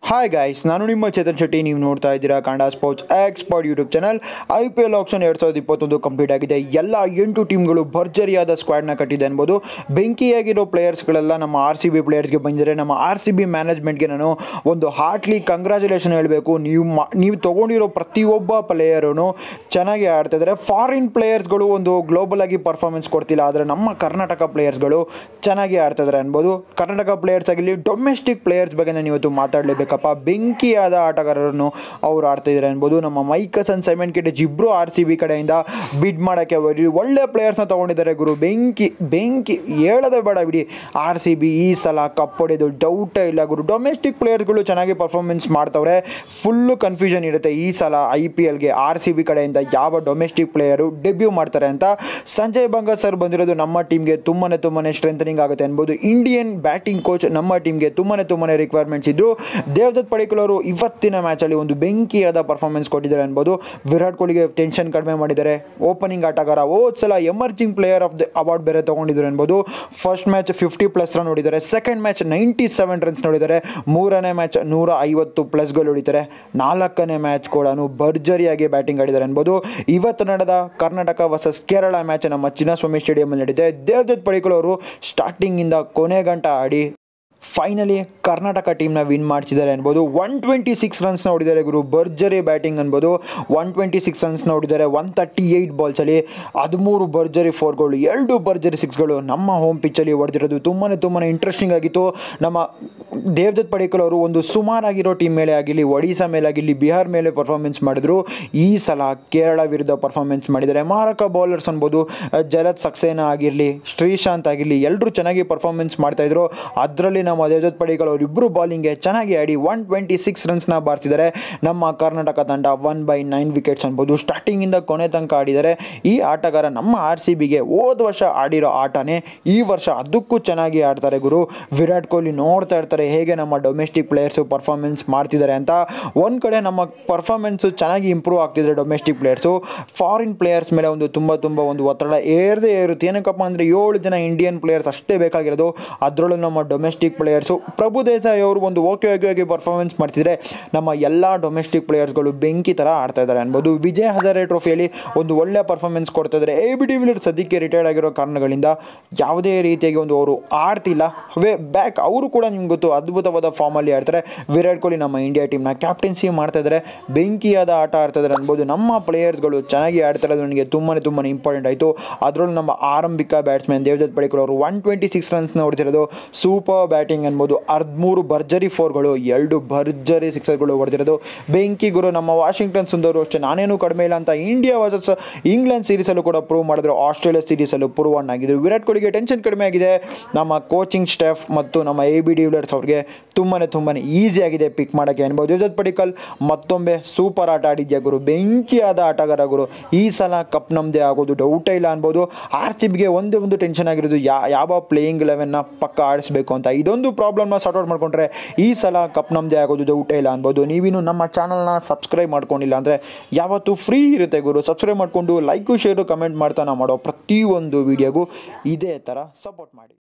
Hi guys, ನಾನು ನಿಮ್ಮ ಚೇತನ್ ಶೆಟ್ಟಿ. ನೀವು ನೋಡ್ತಾ ಇದ್ದೀರಾ Kannada sports expert YouTube channel. IPL auction 2021 complete ಆಗಿದೆ. ಎಲ್ಲ 8 ಟೀಮ್ಗಳು ಭರ್ಜರಿಯಾದ ಸ್ಕ್ವಾಡ್ನ ಕಟ್ಟಿದೆ ಅನ್ಬೋದು. ಬೆಂಕಿಯಾಗಿರೋ ಪ್ಲೇಯರ್ಸ್ಗಳೆಲ್ಲ ನಮ್ಮ RCB ಪ್ಲೇಯರ್ಸ್ಗೆ ಬಂದಿದ್ದಾರೆ. ನಮ್ಮ RCB ಮ್ಯಾನೇಜ್ಮೆಂಟ್ಗೆ ನಾನು ಒಂದು ಹಾರ್ಟ್ಲಿ ಕಂಗ್ರ್ಯಾಚುಲೇಷನ್ ಹೇಳಬೇಕು. ನೀವು ತೊಗೊಂಡಿರೋ ಪ್ರತಿಯೊಬ್ಬ ಪ್ಲೇಯರೂ ಚೆನ್ನಾಗಿ ಆಡ್ತಿದ್ದಾರೆ. ಫಾರಿನ್ ಪ್ಲೇಯರ್ಸ್ಗಳು ಒಂದು ಗ್ಲೋಬಲ್ ಆಗಿ ಪರ್ಫಾರ್ಮೆನ್ಸ್ ಕೊಡ್ತಿಲ್ಲ, ಆದರೆ ನಮ್ಮ ಕರ್ನಾಟಕ ಪ್ಲೇಯರ್ಸ್ಗಳು ಚೆನ್ನಾಗಿ ಆಡ್ತಿದ್ದಾರೆ ಅನ್ಬೋದು. ಕರ್ನಾಟಕ ಪ್ಲೇಯರ್ಸ್ ಆಗಿರಲಿ, ಡೊಮೆಸ್ಟಿಕ್ ಪ್ಲೇಯರ್ಸ್ ಬಗ್ಗೆ ನಾನು ಇವತ್ತು ಮಾತಾಡಲೇಬೇಕಪ್ಪ. ಬೆಂಕಿಯಾದ ಆಟಗಾರರನ್ನು ಅವರು ಆಡ್ತಿದ್ದಾರೆ ಅನ್ಬೋದು. ನಮ್ಮ ಮೈಕಸನ್, ಸೈಮನ್ ಕಿಟೇಜ್ ಇಬ್ಬರು RCB ಕಡೆಯಿಂದ ಬಿಡ್ ಮಾಡೋಕ್ಕೆ ಒಳ್ಳೆ ಪ್ಲೇಯರ್ಸ್ನ ತೊಗೊಂಡಿದ್ದಾರೆ ಗುರು. ಬೆಂಕಿ ಹೇಳೋದೇ ಬೇಡ ಬಿಡಿ. RCB ಈ ಸಲ ಕಪ್ ಹೊಡೆಯೋದು ಡೌಟೇ ಇಲ್ಲ ಗುರು. ಡೊಮೆಸ್ಟಿಕ್ ಪ್ಲೇಯರ್ಸ್ಗಳು ಚೆನ್ನಾಗಿ ಪರ್ಫಾರ್ಮೆನ್ಸ್ ಮಾಡ್ತವ್ರೆ. ಫುಲ್ಲು ಕನ್ಫ್ಯೂಷನ್ ಇರುತ್ತೆ ಈ ಸಲ IPLಗೆ RCB ಕಡೆಯಿಂದ ಯಾವ ಡೊಮೆಸ್ಟಿಕ್ ಪ್ಲೇಯರು ಡೆಬ್ಯೂ ಮಾಡ್ತಾರೆ ಅಂತ. ಸಂಜಯ್ ಬಂಗ ಸರ್ ಬಂದಿರೋದು ನಮ್ಮ ಟೀಮ್ಗೆ ತುಂಬಾ ಸ್ಟ್ರೆಂಥನಿಂಗ್ ಆಗುತ್ತೆ ಅನ್ಬೋದು. ಇಂಡಿಯನ್ ಬ್ಯಾಟಿಂಗ್ ಕೋಚ್ ನಮ್ಮ ಟೀಮ್ಗೆ ತುಂಬಾ ರಿಕ್ವೈರ್ಮೆಂಟ್ಸ್ ಇದ್ರು. ದೇವದತ್ ಪಡಿಕಲ್ ಅವರು ಇವತ್ತಿನ ಮ್ಯಾಚಲ್ಲಿ ಒಂದು ಬೆಂಕಿಯಾದ ಪರ್ಫಾರ್ಮೆನ್ಸ್ ಕೊಟ್ಟಿದ್ದಾರೆ ಅನ್ಬೋದು. ವಿರಾಟ್ ಕೊಹ್ಲಿಗೆ ಟೆನ್ಷನ್ ಕಡಿಮೆ ಮಾಡಿದ್ದಾರೆ. ಓಪನಿಂಗ್ ಆಟಗಾರ ಹೋದ ಸಲ emerging player of the award ಬೇರೆ ತೊಗೊಂಡಿದ್ದಾರೆ ಅನ್ಬೋದು. ಫಸ್ಟ್ ಮ್ಯಾಚ್ 50+ ರನ್ ಹೊಡಿದ್ದಾರೆ, ಸೆಕೆಂಡ್ ಮ್ಯಾಚ್ 97 ರನ್ಸ್ ನೋಡಿದ್ದಾರೆ, ಮೂರನೇ ಮ್ಯಾಚ್ 150+ ಗೋಲ್ ಹೊಡಿತಾರೆ, ನಾಲ್ಕನೇ ಮ್ಯಾಚ್ ಕೂಡ ಭರ್ಜರಿಯಾಗಿ ಬ್ಯಾಟಿಂಗ್ ಆಡಿದ್ದಾರೆ ಅನ್ಬೋದು. ಇವತ್ತು ನಡೆದ ಕರ್ನಾಟಕ ವರ್ಸಸ್ ಕೇರಳ ಮ್ಯಾಚ್ ನಮ್ಮ ಚಿನ್ನಸ್ವಾಮಿ ಸ್ಟೇಡಿಯಂನಲ್ಲಿ ನಡೀತೆ. ದೇವದತ್ ಪಡಿಕಲ್ ಅವರು ಸ್ಟಾರ್ಟಿಂಗಿಂದ ಕೊನೆ ಗಂಟ ಆಡಿ ಫೈನಲಿ ಕರ್ನಾಟಕ ಟೀಮ್ನ ವಿನ್ ಮಾಡಿಸಿದ್ದಾರೆ ಅನ್ಬೋದು. 126 ರನ್ಸ್ನ ಹೊಡಿದ್ದಾರೆ ಗುರು. ಭರ್ಜರಿ ಬ್ಯಾಟಿಂಗ್ ಅನ್ಬೋದು. 126 ರನ್ಸ್ನ ಹೊಡಿದ್ದಾರೆ 138 ಬಾಲ್ಸಲ್ಲಿ. 13 ಭರ್ಜರಿ 4ಗಳು, 2 ಭರ್ಜರಿ 6ಗಳು ನಮ್ಮ ಹೋಮ್ ಪಿಚ್ಚಲ್ಲಿ ಹೊಡೆದಿರೋದು ತುಂಬಾ ಇಂಟ್ರೆಸ್ಟಿಂಗ್ ಆಗಿತ್ತು. ನಮ್ಮ ದೇವದತ್ ಪಡಿಕಲ್ ಅವರು ಒಂದು ಸುಮಾರಾಗಿರೋ ಟೀಮ್ ಮೇಲೆ ಆಗಿರಲಿ, ಒಡಿಶಾ ಮೇಲೆ ಆಗಿರಲಿ, ಬಿಹಾರ್ ಮೇಲೆ ಪರ್ಫಾರ್ಮೆನ್ಸ್ ಮಾಡಿದ್ರು. ಈ ಸಲ ಕೇರಳ ವಿರುದ್ಧ ಪರ್ಫಾರ್ಮೆನ್ಸ್ ಮಾಡಿದ್ದಾರೆ. ಮಾರಕ ಬೌಲರ್ಸ್ ಅನ್ಬೋದು. ಜಲತ್ ಸಕ್ಸೇನಾ ಆಗಿರಲಿ, ಶ್ರೀಶಾಂತ್ ಆಗಿರಲಿ, ಎಲ್ಲರೂ ಚೆನ್ನಾಗಿ ಪರ್ಫಾರ್ಮೆನ್ಸ್ ಮಾಡ್ತಾಯಿದ್ರು. ಅದರಲ್ಲಿ ನಮ್ಮ ದೇವದತ್ ಪಡಿಕಲ್ ಅವರಿಬ್ಬರು ಬಾಲಿಂಗ್ಗೆ ಚೆನ್ನಾಗಿ ಆಡಿ 126 ರನ್ಸ್ನ ಬಾರಿಸಿದ್ದಾರೆ. ನಮ್ಮ ಕರ್ನಾಟಕ ತಂಡ 1/9 ವಿಕೆಟ್ಸ್ ಅನ್ಬೋದು. ಸ್ಟಾರ್ಟಿಂಗಿಂದ ಕೊನೆ ತನಕ ಆಡಿದ್ದಾರೆ. ಈ ಆಟಗಾರ ನಮ್ಮ RCBಗೆ ಹೋದ ವರ್ಷ ಆಡಿರೋ ಆಟನೇ ಈ ವರ್ಷ ಅದಕ್ಕೂ ಚೆನ್ನಾಗಿ ಆಡ್ತಾರೆ ಗುರು. ವಿರಾಟ್ ಕೊಹ್ಲಿ ನೋಡ್ತಾ ಇರ್ತಾರೆ ಹೇಗೆ ನಮ್ಮ ಡೊಮೆಸ್ಟಿಕ್ ಪ್ಲೇಯರ್ಸು ಪರ್ಫಾರ್ಮೆನ್ಸ್ ಮಾಡ್ತಿದ್ದಾರೆ ಅಂತ. ಒಂದು ಕಡೆ ನಮ್ಮ ಪರ್ಫಾರ್ಮೆನ್ಸು ಚೆನ್ನಾಗಿ ಇಂಪ್ರೂವ್ ಆಗ್ತಿದ್ದಾರೆ ಡೊಮೆಸ್ಟಿಕ್ ಪ್ಲೇಯರ್ಸು. ಫಾರಿನ್ ಪ್ಲೇಯರ್ಸ್ ಮೇಲೆ ಒಂದು ತುಂಬ ಒಂದು ಒತ್ತಡ ಏರದೇ ಇರುತ್ತೆ. ಏನಕ್ಕಪ್ಪ ಅಂದರೆ 7 ಜನ ಇಂಡಿಯನ್ ಪ್ಲೇಯರ್ಸ್ ಅಷ್ಟೇ ಬೇಕಾಗಿರೋದು. ಅದರಲ್ಲೂ ನಮ್ಮ ಡೊಮೆಸ್ಟಿಕ್ ಪ್ಲೇಯರ್ಸು ಪ್ರಭು ದೇಸಾಯಿ ಅವರು ಒಂದು ಓಕೆ ಪರ್ಫಾರ್ಮೆನ್ಸ್ ಮಾಡ್ತಿದ್ರೆ ನಮ್ಮ ಎಲ್ಲ ಡೊಮೆಸ್ಟಿಕ್ ಪ್ಲೇಯರ್ಸ್ಗಳು ಬೆಂಕಿ ಥರ ಆಡ್ತಾ ಇದ್ದಾರೆ ಅನ್ಬೋದು. ವಿಜಯ್ ಹಜಾರೆ ಟ್ರೋಫಿಯಲ್ಲಿ ಒಂದು ಒಳ್ಳೆ ಪರ್ಫಾರ್ಮೆನ್ಸ್ ಕೊಡ್ತಾ ಇದ್ದಾರೆ. AB de Villiers ಸದ್ಯಕ್ಕೆ ರಿಟೈರ್ಡ್ ಆಗಿರೋ ಕಾರಣಗಳಿಂದ ಯಾವುದೇ ರೀತಿಯಾಗಿ ಒಂದು ಅವರು ಆಡ್ತಿಲ್ಲ. ಬ್ಯಾಕ್ ಅವರು ಕೂಡ ನಿಮ್ಗೆ ಗೊತ್ತು ಅದ್ಭುತವಾದ ಫಾರ್ಮಲ್ಲಿ ಆಡ್ತಾರೆ. ವಿರಾಟ್ ಕೊಹ್ಲಿ ನಮ್ಮ ಇಂಡಿಯಾ ಟೀಮ್ನ ಕ್ಯಾಪ್ಟನ್ಸಿ ಮಾಡ್ತಾ ಇದ್ದಾರೆ. ಬೆಂಕಿಯಾದ ಆಟ ಆಡ್ತಾ ಇದ್ದಾರೆ ಅನ್ಬೋದು. ನಮ್ಮ ಪ್ಲೇಯರ್ಸ್ಗಳು ಚೆನ್ನಾಗಿ ಆಡ್ತಾ ಇರೋದು ನನಗೆ ತುಂಬಾ ಇಂಪಾರ್ಟೆಂಟ್ ಆಯಿತು. ಅದರಲ್ಲೂ ನಮ್ಮ ಆರಂಭಿಕ ಬ್ಯಾಟ್ಸ್ಮನ್ ದೇವದತ್ ಪಡಿಕಲ್ ಅವರು 126 ರನ್ಸ್ನ ಹೊಡೆದಿರೋದು ಸೂಪರ್ ಬ್ಯಾಟಿಂಗ್ ಅನ್ಬೋದು. 13 ಭರ್ಜರಿ 4ಗಳು, 2 ಭರ್ಜರಿ 6ಗಳು ಹೊಡೆದಿರೋದು ಬೆಂಕಿ ಗುರು. ನಮ್ಮ ವಾಷಿಂಗ್ಟನ್ ಸುಂದರ್ ಅಷ್ಟೇ ನಾನೇನು ಕಡಿಮೆ ಇಲ್ಲ ಅಂತ ಇಂಡಿಯಾ ವರ್ಸಸ್ ಇಂಗ್ಲೆಂಡ್ ಸೀರೀಸಲ್ಲೂ ಕೂಡ ಪ್ರೂವ್ ಮಾಡಿದ್ರು. ಆಸ್ಟ್ರೇಲಿಯಾ ಸೀರೀಸಲ್ಲೂ ಪ್ರೂವ್ ಆಗಿದ್ರು. ವಿರಾಟ್ ಕೊಹ್ಲಿಗೆ ಟೆನ್ಷನ್ ಕಡಿಮೆ ಆಗಿದೆ. ನಮ್ಮ ಕೋಚಿಂಗ್ ಸ್ಟಾಫ್ ಮತ್ತು ನಮ್ಮ AB de Villiers ಅವ್ರಿಗೆ ತುಂಬಾ ಈಸಿ ಆಗಿದೆ ಪಿಕ್ ಮಾಡೋಕ್ಕೆ ಅನ್ಬೋದು. ದೇವದತ್ ಪಡಿಕಲ್ ಮತ್ತೊಮ್ಮೆ ಸೂಪರ್ ಆಟ ಆಡಿದ್ಯಾ ಗುರು. ಬೆಂಕಿಯಾದ ಆಟಗಾರ ಗುರು. ಈ ಸಲ ಕಪ್ ನಮ್ಮದೇ ಆಗೋದು ಡೌಟೇ ಇಲ್ಲ ಅನ್ಬೋದು. RCBಗೆ ಒಂದು ಟೆನ್ಷನ್ ಆಗಿರೋದು ಯಾವ ಪ್ಲೇಯಿಂಗ್ 11ನ ಪಕ್ಕ ಆಡಿಸ್ಬೇಕು ಅಂತ. ಇದೊಂದು ಪ್ರಾಬ್ಲಮ್ನ ಸಾರ್ಟ್ ಔಟ್ ಮಾಡ್ಕೊಂಡ್ರೆ ಈ ಸಲ ಕಪ್ ನಮ್ಮದೇ ಆಗೋದು ಡೌಟೇ ಇಲ್ಲ ಅನ್ಬೋದು. ನೀವಿನ್ನು ನಮ್ಮ ಚಾನಲ್ನ ಸಬ್ಸ್ಕ್ರೈಬ್ ಮಾಡ್ಕೊಂಡಿಲ್ಲ ಅಂದರೆ ಯಾವತ್ತೂ ಫ್ರೀ ಇರುತ್ತೆ ಗುರು. ಸಬ್ಸ್ಕ್ರೈಬ್ ಮಾಡಿಕೊಂಡು ಲೈಕು, ಶೇರು, ಕಮೆಂಟ್ ಮಾಡ್ತಾ ನಾವು ಮಾಡೋ ಪ್ರತಿಯೊಂದು ವೀಡಿಯೋಗೂ ಇದೇ ಥರ ಸಪೋರ್ಟ್ ಮಾಡಿ.